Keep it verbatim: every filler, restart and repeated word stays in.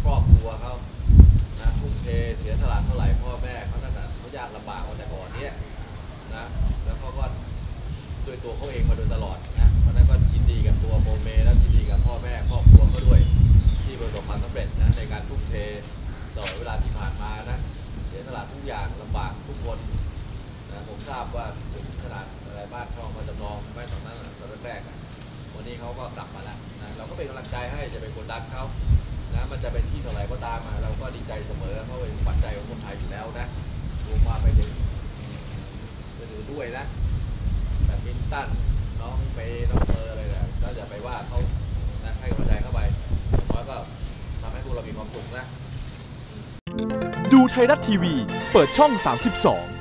ครอบครัวเขานะทุ่มเทเสียสละเท่าไหร่พ่อแม่เขานั่นน่ะเขายากลำบากมาแต่ก่อนเนี้ยนะแล้วเขาก็ด้วยตัวเขาเองมาโดยตลอดนะเพราะนั้นก็ยินดีกับตัวโมเมและยินดีกับพ่อแม่ครอบครัวเขาด้วยที่ประสบความสำเร็จนะในการทุ่มเทตลอดเวลาที่ผ่านมานะเสียสละทุกอย่างลำบากทุกคนนะผมทราบว่าถึงขนาดอะไรบ้านช่องมาจำลองแม่ตอนนั้นตอนแรกๆวันนี้เขาก็กลับมาแล้วนะเราก็เป็นกำลังใจให้จะเป็นกดดันเขานะมันจะเป็นที่เท่าไหร่ก็ตามมาเราก็ดีใจเสมอเพราะเป็นปัจจัยของคนไทยอยู่แล้วนะรวมมาไปถึงไปถึงด้วยนะแบดมินตันน้องเมย์น้องเมอร์อะไรเนี่ยก็อย่าไปว่าเขานะให้กำลังใจเข้าไปอย่างน้อยก็ทำให้พวกเรามีความสุขนะดูไทยรัฐทีวีเปิดช่องสามสิบสอง